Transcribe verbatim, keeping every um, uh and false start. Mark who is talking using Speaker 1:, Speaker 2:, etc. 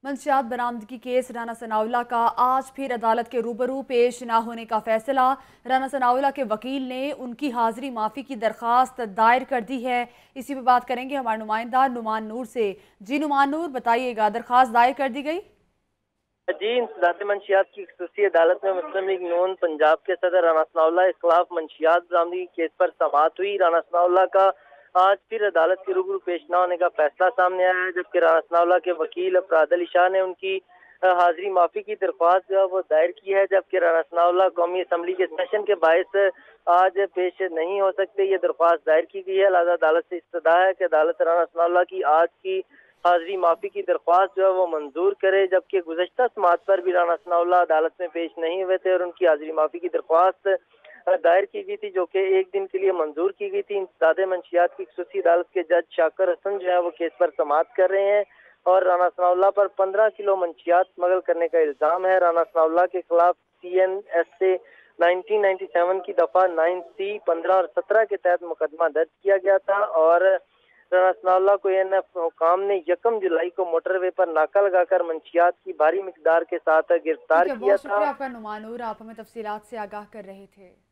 Speaker 1: मंशियात बरामदगी केस राना सनाउल्लाह का आज फिर अदालत के रूबरू पेश न होने का फैसला। राना सनाउल्लाह के वकील ने उनकी हाजिरी माफ़ी की दरख्वास्त दायर कर दी है। इसी पर बात करेंगे हमारे नुमाइंदा नुमान नूर से। जी नुमान नूर, बताइएगा, दरख्वास्त दायर कर दी गई?
Speaker 2: जी, इंसदाद मंशियात की खसूसी अदालत में मुस्लिम लीग नून पंजाब के सदर राना सनाउल्लाह के खिलाफ मंशियात बरामदगी केस पर समाअत हुई। राना सनाउल्लाह का आज फिर अदालत के रूबरू पेश न होने का फैसला सामने आया है, जबकि राना सनाउल्लाह के वकील अफराद अली शाह ने उनकी हाजिरी माफी की दरख्वास्त जो है वो दायर की है। जबकि राना सनाउल्लाह कौमी असम्बली के सेशन के बायस आज पेश नहीं हो सकते, ये दरख्वास्त दायर की गई है। लिहाजा अदालत से इस्तदा है कि अदालत राना सनाउल्लाह की आज की हाजिरी माफी की दरख्वास्त जो है वो मंजूर करे। जबकि गुज़श्ता समाअत पर भी राना सनाउल्लाह अदालत में पेश नहीं हुए थे और उनकी हाजिरी माफी की दरख्वास्त दायर की गई थी, जो कि एक दिन के लिए मंजूर की गई थी। इंसदाद मंशियात की खसूसी अदालत के जज शाकर हसन जो है वो केस पर समाअत कर रहे हैं और राना सनाउल्लाह पर पंद्रह किलो मंशियात स्मगल करने का इल्जाम है। राना सनाउल्लाह के खिलाफ सी एन एस से नाइनटीन नाइन्टी सेवन की दफा नाइन सी पंद्रह और सत्रह के तहत मुकदमा दर्ज किया गया था और राना सनाउल्लाह को एन एफ हुकाम ने यकम जुलाई को मोटरवे पर नाका लगाकर मंशियात की भारी मिकदार के साथ गिरफ्तार किया था।
Speaker 1: बहुत शुक्रिया आपका नुमान नूर, आप हमें तफसीलात से आगाह कर रहे थे।